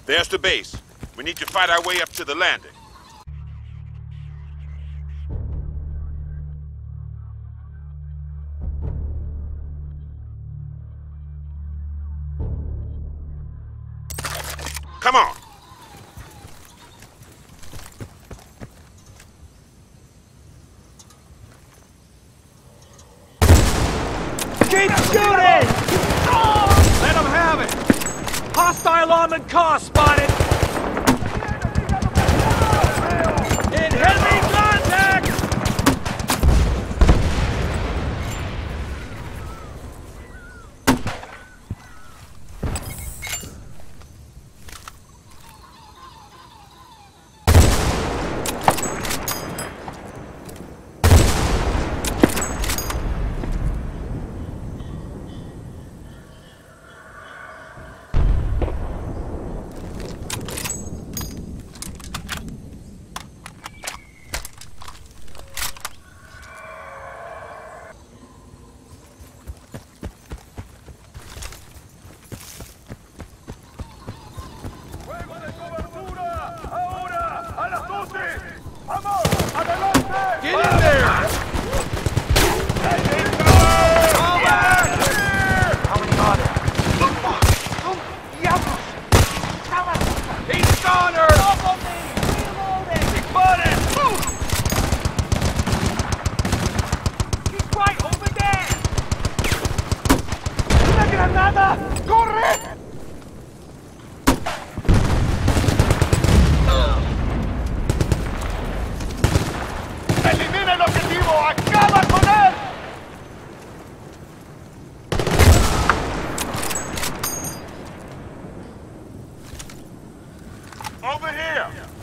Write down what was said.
There's the base. We need to fight our way up to the landing. Come on! Keep shooting! Let them have it! Hostile armored car spotted! In heavy contact! Get in there! Fall back! How many are there? He's goner! He's burning! He's right over there! ¡Una granada! ¡Corre! ¡Elimina el objetivo! ¡Acaba con él! Over here!